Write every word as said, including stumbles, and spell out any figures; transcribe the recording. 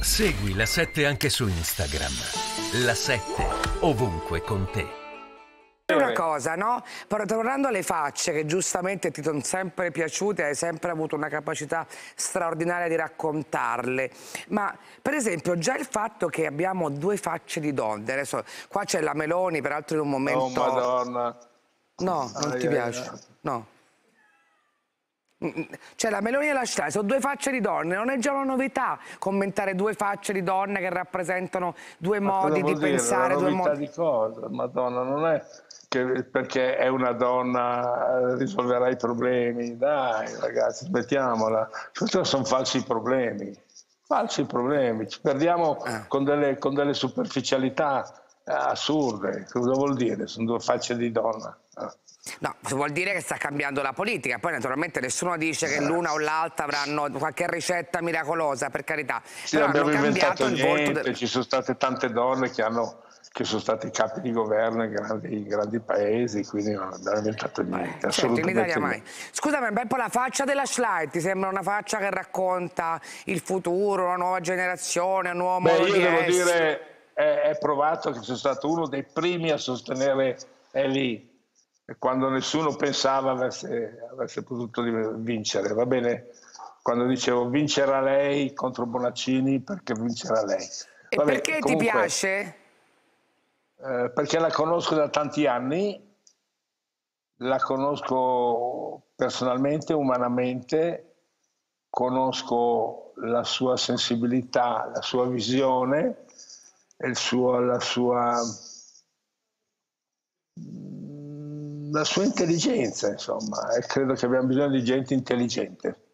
Segui La sette anche su Instagram. La sette, ovunque con te. Una cosa, no? Però tornando alle facce che giustamente ti sono sempre piaciute, hai sempre avuto una capacità straordinaria di raccontarle, ma per esempio già il fatto che abbiamo due facce di donne, adesso qua c'è la Meloni, peraltro in un momento... Oh Madonna. No, non Ai, ti ai, piace? ai. No. Cioè la Meloni e la Schlein sono due facce di donne, non è già una novità commentare due facce di donne che rappresentano due Ma cosa modi di vuol dire? pensare, Una due novità modi... di cosa? Madonna, non è che perché è una donna eh, risolverà i problemi. Dai, ragazzi, smettiamola. Questi sono falsi problemi. Falsi problemi. Ci perdiamo Eh. con delle, con delle superficialità eh, assurde. Cosa vuol dire? Sono due facce di donna. Eh. No, vuol dire che sta cambiando la politica, poi naturalmente nessuno dice che l'una o l'altra avranno qualche ricetta miracolosa, per carità, Sì, però hanno abbiamo inventato cambiato il volto niente, del... ci sono state tante donne che, hanno, che sono state capi di governo in grandi, in grandi paesi, quindi non abbiamo inventato niente, Eh, certo, in Italia assolutamente mai. niente. Scusami, un po' la faccia della Schlein ti sembra una faccia che racconta il futuro, una nuova generazione, un nuovo Beh, modo io di devo essere? dire, è, è provato che sono stato uno dei primi a sostenere Ellie, quando nessuno pensava avesse, avesse potuto vincere, va bene? Quando dicevo vincerà lei contro Bonaccini perché vincerà lei. E Vabbè, perché ti comunque, piace? eh, perché la conosco da tanti anni, la conosco personalmente, umanamente, conosco la sua sensibilità, la sua visione, il suo, la sua la sua intelligenza, insomma, e credo che abbiamo bisogno di gente intelligente.